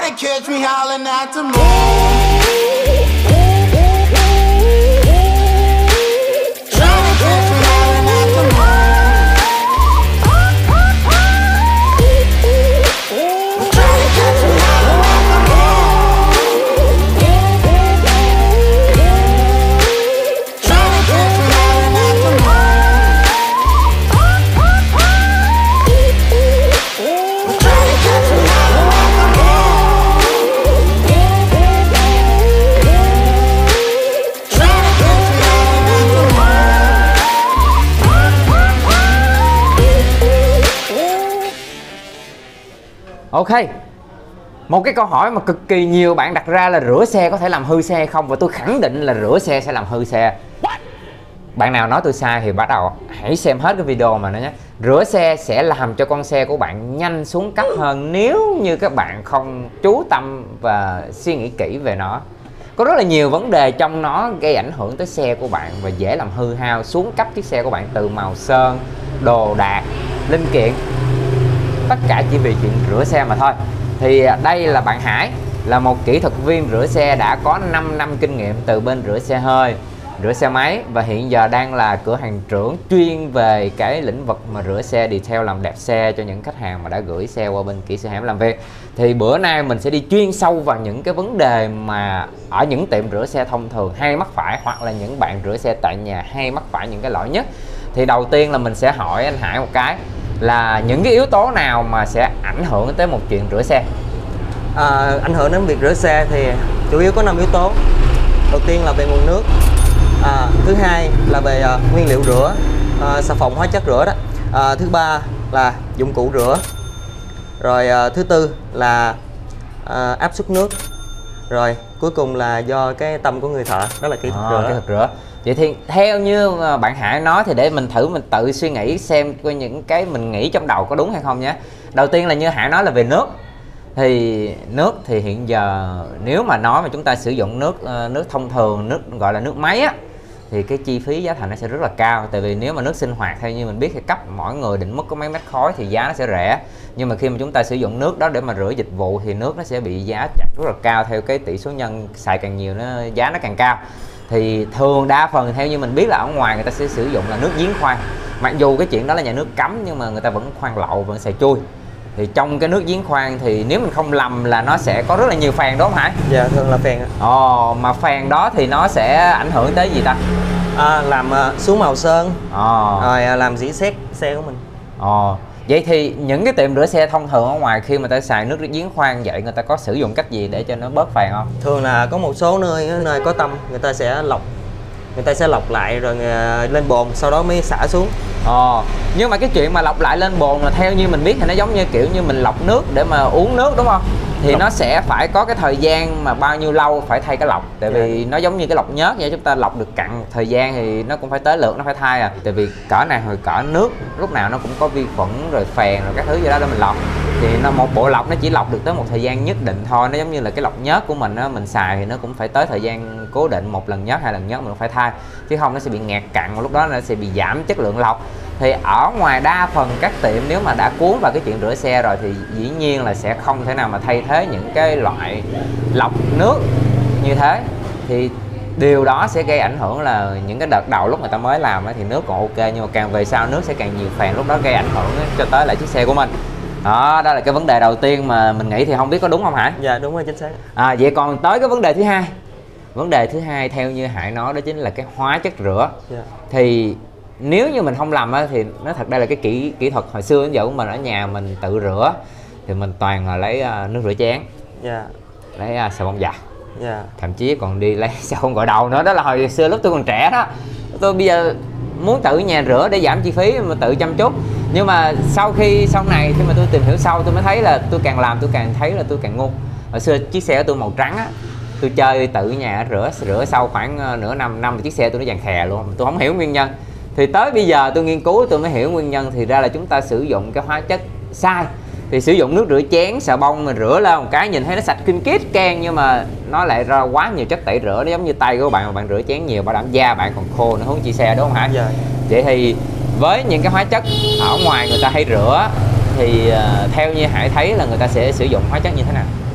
to catch me howling at the moon. Try to catch me howling at the moon. Try to catch me howling at the moon. Try to catch me howling at the moon. Try to catch me howling at the moon. Try to catch me howling at the moon. Ok, một cái câu hỏi mà cực kỳ nhiều bạn đặt ra là rửa xe có thể làm hư xe không? Và tôi khẳng định là rửa xe sẽ làm hư xe. Bạn nào nói tôi sai thì bắt đầu hãy xem hết cái video mà nó nhé. Rửa xe sẽ làm cho con xe của bạn nhanh xuống cấp hơn nếu như các bạn không chú tâm và suy nghĩ kỹ về nó. Có rất là nhiều vấn đề trong nó gây ảnh hưởng tới xe của bạn và dễ làm hư hao, xuống cấp chiếc xe của bạn, từ màu sơn, đồ đạc, linh kiện. Tất cả chỉ vì chuyện rửa xe mà thôi. Thì đây là bạn Hải, là một kỹ thuật viên rửa xe đã có 5 năm kinh nghiệm từ bên rửa xe hơi, rửa xe máy, và hiện giờ đang là cửa hàng trưởng chuyên về cái lĩnh vực mà rửa xe detail, làm đẹp xe cho những khách hàng mà đã gửi xe qua bên kỹ sư Hải làm việc. Thì bữa nay mình sẽ đi chuyên sâu vào những cái vấn đề mà ở những tiệm rửa xe thông thường hay mắc phải, hoặc là những bạn rửa xe tại nhà hay mắc phải những cái lỗi nhất. Thì đầu tiên là mình sẽ hỏi anh Hải một cái là những cái yếu tố nào mà sẽ ảnh hưởng tới một chuyện rửa xe? Ảnh hưởng đến việc rửa xe thì chủ yếu có 5 yếu tố. Đầu tiên là về nguồn nước, thứ hai là về nguyên liệu rửa, xà phòng, hóa chất rửa đó, thứ ba là dụng cụ rửa, rồi thứ tư là áp suất nước, rồi cuối cùng là do cái tâm của người thợ, đó là kỹ thuật rửa. Kỹ thuật rửa. Vậy thì theo như bạn Hải nói thì để mình thử mình tự suy nghĩ xem coi những cái mình nghĩ trong đầu có đúng hay không nhé. Đầu tiên là như Hải nói là về nước. Thì nước thì hiện giờ nếu mà nói mà chúng ta sử dụng nước thông thường, nước gọi là nước máy á, thì cái chi phí giá thành nó sẽ rất là cao. Tại vì nếu mà nước sinh hoạt theo như mình biết thì cấp mỗi người định mức có mấy mét khối thì giá nó sẽ rẻ. Nhưng mà khi mà chúng ta sử dụng nước đó để mà rửa dịch vụ thì nước nó sẽ bị giá chặt rất là cao, theo cái tỷ số nhân xài càng nhiều giá nó càng cao. Thì thường đa phần theo như mình biết là ở ngoài người ta sẽ sử dụng là nước giếng khoan. Mặc dù cái chuyện đó là nhà nước cấm nhưng mà người ta vẫn khoan lậu, vẫn xài chui. Thì trong cái nước giếng khoan thì nếu mình không lầm là nó sẽ có rất là nhiều phèn, đúng không Hải? Dạ, thường là phèn. Mà phèn đó thì nó sẽ ảnh hưởng tới gì ta? Làm xuống màu sơn, rồi làm rỉ sét xe của mình. Vậy thì những cái tiệm rửa xe thông thường ở ngoài khi mà ta xài nước giếng khoan vậy, người ta có sử dụng cách gì để cho nó bớt phèn không? Thường là có một số nơi có tâm, người ta sẽ lọc lại rồi lên bồn, sau đó mới xả xuống. Nhưng mà cái chuyện mà lọc lại lên bồn là theo như mình biết thì nó giống như kiểu như mình lọc nước để mà uống nước, đúng không? Thì nó sẽ phải có cái thời gian mà bao nhiêu lâu phải thay cái lọc. Tại vì nó giống như cái lọc nhớt vậy, chúng ta lọc được cạn một thời gian thì nó cũng phải tới lượt nó phải thay à. Tại vì cỡ này hồi cỡ nước lúc nào nó cũng có vi khuẩn rồi phèn rồi các thứ gì đó để mình lọc. Thì một bộ lọc nó chỉ lọc được tới một thời gian nhất định thôi. Nó giống như là cái lọc nhớt của mình á, mình xài thì nó cũng phải tới thời gian cố định, một lần nhớt, 2 lần nhớt mình phải thay. Chứ không nó sẽ bị ngạt cặn, lúc đó nó sẽ bị giảm chất lượng lọc. Thì ở ngoài đa phần các tiệm nếu mà đã cuốn vào cái chuyện rửa xe rồi thì dĩ nhiên là sẽ không thể nào mà thay thế những cái loại lọc nước như thế. Thì điều đó sẽ gây ảnh hưởng là những cái đợt đầu lúc người ta mới làm thì nước còn ok, nhưng mà càng về sau nước sẽ càng nhiều phèn, lúc đó gây ảnh hưởng cho tới lại chiếc xe của mình. Đó là cái vấn đề đầu tiên mà mình nghĩ, thì không biết có đúng không Hải? Dạ đúng rồi, chính xác. Vậy còn tới cái vấn đề thứ hai. Vấn đề thứ hai theo như Hải nói đó chính là cái hóa chất rửa. Thì nếu như mình không lầm á, thì nó thật đây là cái kỹ thuật hồi xưa đến giờ của mình ở nhà mình tự rửa thì mình toàn là lấy nước rửa chén, lấy xà bông giặt, thậm chí còn đi lấy xà bông gội đầu nữa. Đó là hồi xưa lúc tôi còn trẻ đó. Tôi bây giờ muốn tự nhà rửa để giảm chi phí mà tự chăm chút. Nhưng mà sau này khi mà tôi tìm hiểu sâu, tôi mới thấy là tôi càng làm tôi càng thấy là tôi càng ngu. Hồi xưa chiếc xe của tôi màu trắng á, tôi chơi tự nhà rửa sau khoảng nửa năm thì chiếc xe tôi nó vàng khè luôn. Tôi không hiểu nguyên nhân. Thì tới bây giờ tôi nghiên cứu tôi mới hiểu nguyên nhân. Thì ra là chúng ta sử dụng cái hóa chất sai. Thì sử dụng nước rửa chén, xà bông mình rửa lên một cái nhìn thấy nó sạch kinh kít can, nhưng mà nó lại ra quá nhiều chất tẩy rửa. Nó giống như tay của bạn mà bạn rửa chén nhiều, bảo đảm da bạn còn khô nữa, huống chi xe, đúng không hả? Vậy thì với những cái hóa chất ở ngoài người ta hay rửa thì theo như Hải thấy là người ta sẽ sử dụng hóa chất như thế nào?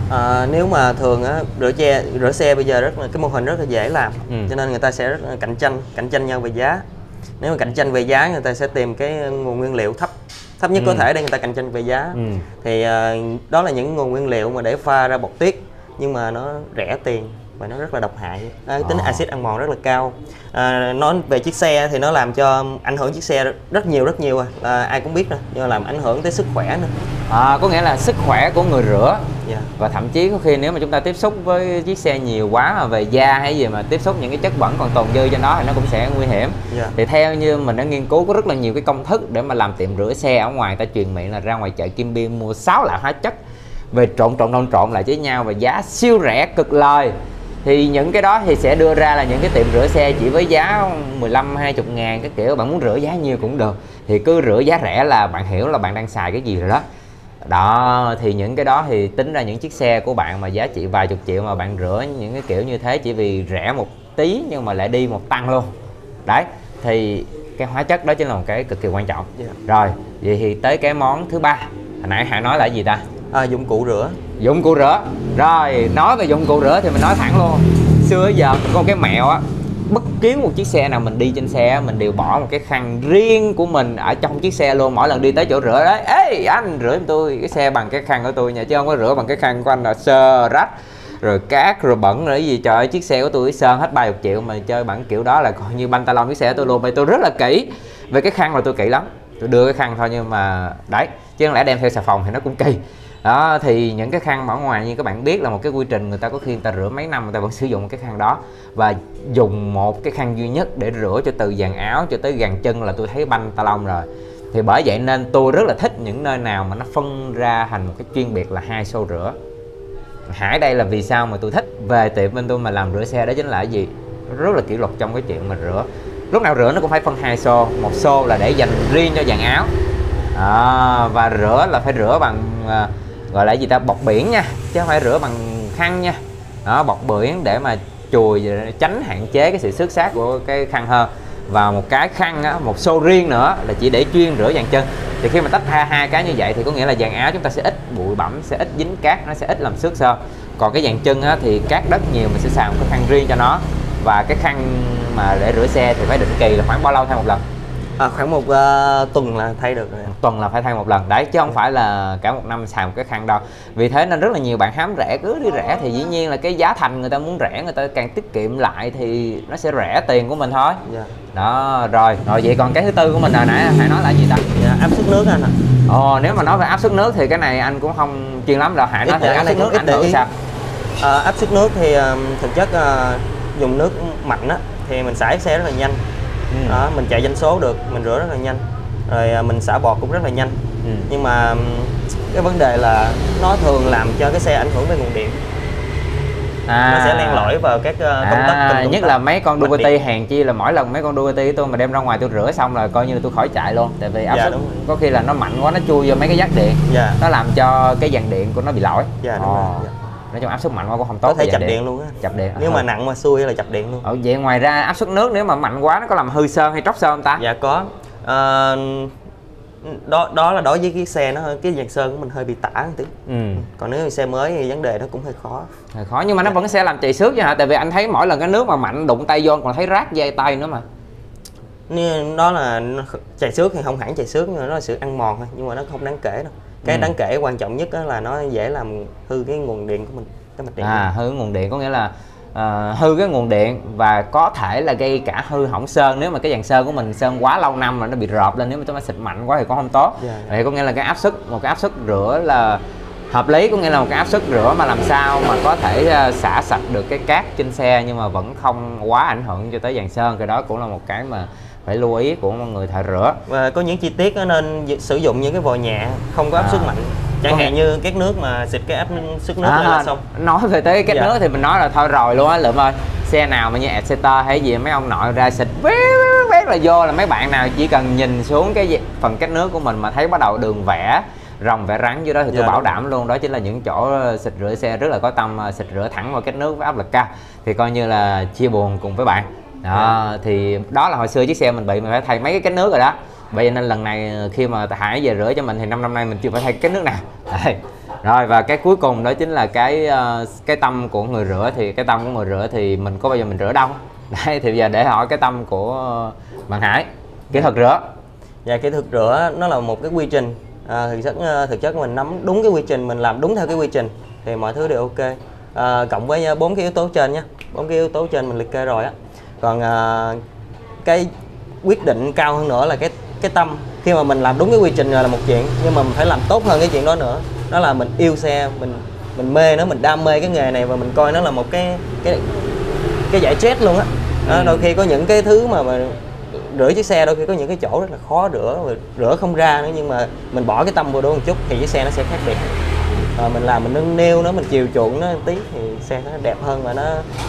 Nếu mà thường á, rửa xe bây giờ cái mô hình rất là dễ làm, cho nên người ta sẽ rất là cạnh tranh nhau về giá. Nếu mà cạnh tranh về giá, người ta sẽ tìm cái nguồn nguyên liệu thấp nhất có thể để người ta cạnh tranh về giá. Thì đó là những nguồn nguyên liệu mà để pha ra bọt tuyết, nhưng mà nó rẻ tiền và nó rất là độc hại. Tính axit ăn mòn rất là cao. Nói về chiếc xe thì nó làm cho ảnh hưởng chiếc xe rất nhiều ai cũng biết rồi, nhưng mà làm ảnh hưởng tới sức khỏe nữa. Có nghĩa là sức khỏe của người rửa. Yeah. Và thậm chí có khi nếu mà chúng ta tiếp xúc với chiếc xe nhiều quá mà về da hay gì mà tiếp xúc những cái chất bẩn còn tồn dư trên đó thì nó cũng sẽ nguy hiểm. Yeah. Thì theo như mình đã nghiên cứu, có rất là nhiều cái công thức để mà làm tiệm rửa xe ở ngoài, ta truyền miệng là ra ngoài chợ Kim Biên mua 6 loại hóa chất về trộn lại với nhau và giá siêu rẻ cực lời. Thì những cái đó thì sẽ đưa ra là những cái tiệm rửa xe chỉ với giá 15-20 ngàn cái kiểu. Bạn muốn rửa giá nhiêu cũng được, thì cứ rửa giá rẻ là bạn hiểu là bạn đang xài cái gì rồi đó. Đó, thì những cái đó thì tính ra những chiếc xe của bạn mà giá trị vài chục triệu mà bạn rửa những cái kiểu như thế chỉ vì rẻ một tí nhưng mà lại đi một tăng luôn. Đấy, thì cái hóa chất đó chính là một cái cực kỳ quan trọng. Rồi, vậy thì tới cái món thứ ba. Hồi nãy Hải nói là gì ta? Dụng cụ rửa. Dụng cụ rửa. Rồi, nói về dụng cụ rửa thì mình nói thẳng luôn. Xưa giờ mình có một cái mẹo á, bất cứ một chiếc xe nào mình đi trên xe mình đều bỏ một cái khăn riêng của mình ở trong chiếc xe luôn. Mỗi lần đi tới chỗ rửa đấy, ê anh rửa giùm tôi cái xe bằng cái khăn của tôi nha, chứ không có rửa bằng cái khăn của anh là sơ rách rồi cát rồi bẩn rồi cái gì. Trời ơi, chiếc xe của tôi sơn hết 30 triệu mà chơi bằng kiểu đó là coi như banh ta lon chiếc xe của tôi luôn. Vậy tôi rất là kỹ về cái khăn, là tôi kỹ lắm, tôi đưa cái khăn thôi, nhưng mà đấy, chứ không lẽ đem theo xà phòng thì nó cũng kỳ. Đó, thì những cái khăn mà ở ngoài như các bạn biết là một cái quy trình, người ta có khi người ta rửa mấy năm người ta vẫn sử dụng cái khăn đó, và dùng một cái khăn duy nhất để rửa cho từ dàn áo cho tới gàn chân là tôi thấy banh ta lông rồi. Thì bởi vậy nên tôi rất là thích những nơi nào mà nó phân ra thành một cái chuyên biệt là 2 xô rửa. Hải đây là vì sao mà tôi thích về tiệm bên tôi mà làm rửa xe, đó chính là cái gì? Rất là kỷ luật trong cái chuyện mà rửa. Lúc nào rửa nó cũng phải phân 2 xô, một xô là để dành riêng cho dàn áo. Và rửa là phải rửa bằng gọi là gì ta, bọt biển nha, chứ không phải rửa bằng khăn nha. Đó, bọt biển để mà chùi, tránh hạn chế cái sự xước xát của cái khăn hơn. Và một cái khăn á, một xô riêng nữa là chỉ để chuyên rửa dàn chân. Thì khi mà tách ra hai cái như vậy thì có nghĩa là dàn áo chúng ta sẽ ít bụi bặm, sẽ ít dính cát, nó sẽ ít làm xước sơn. Còn cái dàn chân á, thì cát đất nhiều, mình sẽ xài một cái khăn riêng cho nó. Và cái khăn mà để rửa xe thì phải định kỳ, là khoảng bao lâu thay một lần? Khoảng một tuần là thay được rồi. Một tuần là phải thay một lần đấy, chứ không phải là cả một năm xài một cái khăn đâu. Vì thế nên rất là nhiều bạn hám rẻ, cứ đi rẻ thì dĩ nhiên là cái giá thành người ta muốn rẻ, người ta càng tiết kiệm lại thì nó sẽ rẻ tiền của mình thôi. Đó, rồi vậy còn cái thứ tư của mình hồi nãy Hải nói là gì ta? Áp suất nước anh ạ. Nếu mà nói về áp suất nước thì cái này anh cũng không chuyên lắm đâu. Hải nói về áp suất nước, ảnh hưởng sao? Áp suất nước thì thực chất dùng nước mạnh á thì mình xả xe rất là nhanh. Đó, mình chạy doanh số được, mình rửa rất là nhanh, rồi mình xả bọt cũng rất là nhanh. Nhưng mà cái vấn đề là nó thường làm cho cái xe ảnh hưởng đến nguồn điện. Nó sẽ len lỏi vào các công tắc, nhất là mấy con Ducati, hàng chi là mỗi lần mấy con Ducati của tôi mà đem ra ngoài tôi rửa xong là coi như là tôi khỏi chạy luôn. Tại vì áp suất có khi là nó mạnh quá, nó chui vô mấy cái giác điện, nó làm cho cái dàn điện của nó bị lỗi. Nói chung áp suất mạnh quá cũng không tốt, có thể chập điện luôn á. Chập điện nếu mà nặng mà xui là chập điện luôn. Vậy ngoài ra áp suất nước nếu mà mạnh quá nó có làm hư sơn hay tróc sơn không ta? Dạ có. Đó là đối với cái xe nó, cái dàn sơn của mình hơi bị tả một tí. Còn nếu xe mới thì vấn đề nó cũng hơi khó. Nhưng mà nó vẫn sẽ làm chảy xước chứ hả? Tại vì anh thấy mỗi lần cái nước mà mạnh đụng tay vô còn thấy rát dây tay nữa mà. Đó là chảy xước thì không hẳn chảy xước, nhưng mà nó là sự ăn mòn thôi, nhưng mà nó không đáng kể đâu. Cái đáng kể quan trọng nhất là nó dễ làm hư cái nguồn điện của mình, cái mạch điện. Hư nguồn điện có nghĩa là hư cái nguồn điện, và có thể là gây cả hư hỏng sơn. Nếu mà cái dàn sơn của mình sơn quá lâu năm mà nó bị rộp lên, nếu mà chúng ta xịt mạnh quá thì cũng không tốt. Vậy có nghĩa là cái áp suất, một cái áp suất rửa là hợp lý, có nghĩa là một cái áp suất rửa mà làm sao mà có thể xả sạch được cái cát trên xe nhưng mà vẫn không quá ảnh hưởng cho tới dàn sơn. Cái đó cũng là một cái mà phải lưu ý của mọi người thợ rửa. Và có những chi tiết nên sử dụng những cái vòi nhẹ, không có áp suất mạnh. Chẳng hạn như két nước mà xịt cái áp suất nước là xong. Nói về tới két nước thì mình nói là thôi rồi luôn á Lượm ơi. Xe nào mà như Exciter hay gì mấy ông nội ra xịt vét là vô, là mấy bạn nào chỉ cần nhìn xuống cái phần két nước của mình mà thấy bắt đầu đường vẽ rồng vẽ rắn dưới đó thì tôi bảo đảm luôn đó chính là những chỗ xịt rửa xe rất là có tâm, xịt rửa thẳng vào két nước với áp lực cao, thì coi như là chia buồn cùng với bạn. Đó, thì đó là hồi xưa chiếc xe mình bị, mình phải thay mấy cái két nước rồi đó. Vậy nên lần này khi mà Hải về rửa cho mình thì năm nay mình chưa phải thay két nước nào. Rồi và cái cuối cùng đó chính là cái tâm của người rửa. Thì cái tâm của người rửa thì mình có bao giờ mình rửa đâu. Đấy, thì bây giờ để hỏi cái tâm của bạn Hải, kỹ thuật rửa. Dạ, kỹ thuật rửa nó là một cái quy trình. Thực chất mình nắm đúng cái quy trình, mình làm đúng theo cái quy trình thì mọi thứ đều ok. Cộng với 4 cái yếu tố trên nhé, 4 cái yếu tố trên mình liệt kê rồi á. Còn cái quyết định cao hơn nữa là cái tâm. Khi mà mình làm đúng cái quy trình rồi là một chuyện, nhưng mà mình phải làm tốt hơn cái chuyện đó nữa. Đó là mình yêu xe, mình mê nó, mình đam mê cái nghề này và mình coi nó là một cái giải stress luôn á. Đôi khi có những cái thứ mà rửa chiếc xe, đôi khi có những cái chỗ rất là khó rửa không ra nữa, nhưng mà mình bỏ cái tâm vô đó một chút thì chiếc xe nó sẽ khác biệt. Mình làm, mình nâng niu nó, mình chiều chuộng nó một tí thì xe nó đẹp hơn và nó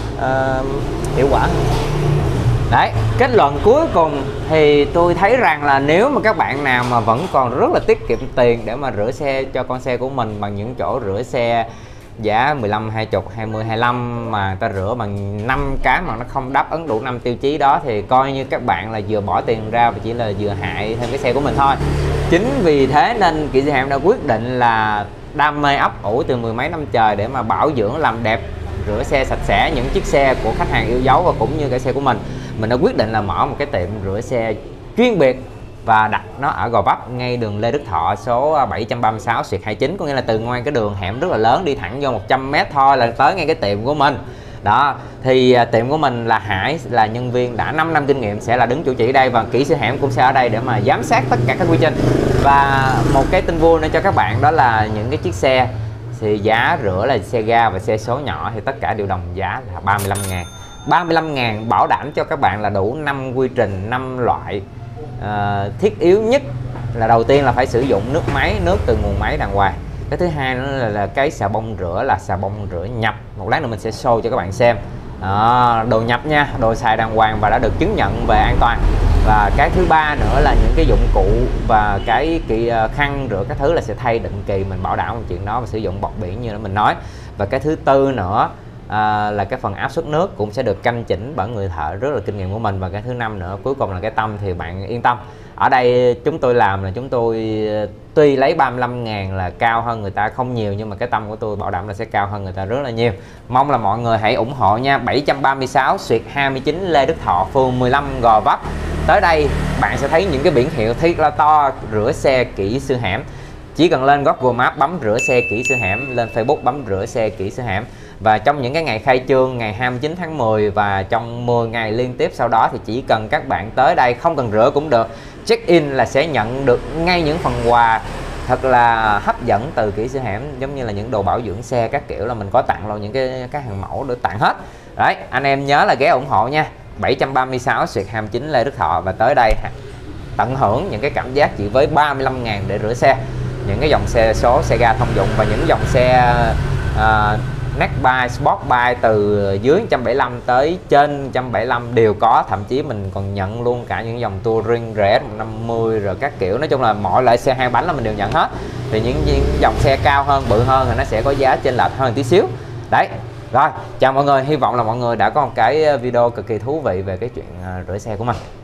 hiệu quả hơn. Đấy, kết luận cuối cùng thì tôi thấy rằng là nếu mà các bạn nào mà vẫn còn rất là tiết kiệm tiền để mà rửa xe cho con xe của mình bằng những chỗ rửa xe giá 15, 20, 20, 25 mà ta rửa bằng 5 cái mà nó không đáp ứng đủ 5 tiêu chí đó thì coi như các bạn là vừa bỏ tiền ra và chỉ là vừa hại thêm cái xe của mình thôi. Chính vì thế nên Kỵ Sĩ Hẻm đã quyết định là đam mê ấp ủ từ 10 mấy năm trời để mà bảo dưỡng làm đẹp, rửa xe sạch sẽ những chiếc xe của khách hàng yêu dấu và cũng như cái xe của mình. Mình đã quyết định là mở một cái tiệm rửa xe chuyên biệt và đặt nó ở Gò Vấp, ngay đường Lê Đức Thọ số 736/29, có nghĩa là từ ngoài cái đường hẻm rất là lớn đi thẳng vô 100m thôi là tới ngay cái tiệm của mình. Đó, thì tiệm của mình là Hải là nhân viên đã 5 năm kinh nghiệm sẽ là đứng chủ chỉ đây, và Kỹ Sư Hẻm cũng sẽ ở đây để mà giám sát tất cả các quy trình. Và một cái tin vui nữa cho các bạn đó là những cái chiếc xe thì giá rửa là xe ga và xe số nhỏ thì tất cả đều đồng giá là 35.000. 35.000 bảo đảm cho các bạn là đủ 5 quy trình, 5 loại thiết yếu nhất. Là đầu tiên là phải sử dụng nước máy, nước từ nguồn máy đàng hoàng. Cái thứ hai nữa là cái xà bông rửa là xà bông rửa nhập. Một lát nữa mình sẽ show cho các bạn xem. Đồ nhập nha, đồ xài đàng hoàng và đã được chứng nhận về an toàn. Và cái thứ ba nữa là những cái dụng cụ và cái khăn rửa các thứ là sẽ thay định kỳ, mình bảo đảm một chuyện đó và sử dụng bọt biển như là mình nói. Và cái thứ tư nữa là cái phần áp suất nước cũng sẽ được canh chỉnh bởi người thợ rất là kinh nghiệm của mình. Và cái thứ năm nữa cuối cùng là cái tâm, thì bạn yên tâm, ở đây chúng tôi làm là chúng tôi tuy lấy 35.000 là cao hơn người ta không nhiều, nhưng mà cái tâm của tôi bảo đảm là sẽ cao hơn người ta rất là nhiều. Mong là mọi người hãy ủng hộ nha. 736/29 Lê Đức Thọ, phường 15 Gò Vấp. Tới đây bạn sẽ thấy những cái biển hiệu thiệt là to, rửa xe Kỹ Sư Hẻm. Chỉ cần lên Google Maps bấm rửa xe Kỹ Sư Hẻm, lên Facebook bấm rửa xe Kỹ Sư Hẻm. Và trong những cái ngày khai trương ngày 29 tháng 10 và trong 10 ngày liên tiếp sau đó thì chỉ cần các bạn tới đây, không cần rửa cũng được, check in là sẽ nhận được ngay những phần quà thật là hấp dẫn từ Kỹ Sư Hẻm, giống như là những đồ bảo dưỡng xe các kiểu là mình có tặng luôn những cái hàng mẫu được tặng hết. Đấy, anh em nhớ là ghé ủng hộ nha. 736/29 Lê Đức Thọ và tới đây tận hưởng những cái cảm giác chỉ với 35.000 để rửa xe. Những cái dòng xe số, xe ga thông dụng và những dòng xe Neckbike, Sportbike từ dưới 175 tới trên 175 đều có. Thậm chí mình còn nhận luôn cả những dòng Touring RS 150 rồi các kiểu. Nói chung là mọi loại xe hai bánh là mình đều nhận hết. Thì những dòng xe cao hơn, bự hơn thì nó sẽ có giá chênh lệch hơn tí xíu. Đấy. Rồi, chào mọi người, hy vọng là mọi người đã có một cái video cực kỳ thú vị về cái chuyện rửa xe của mình.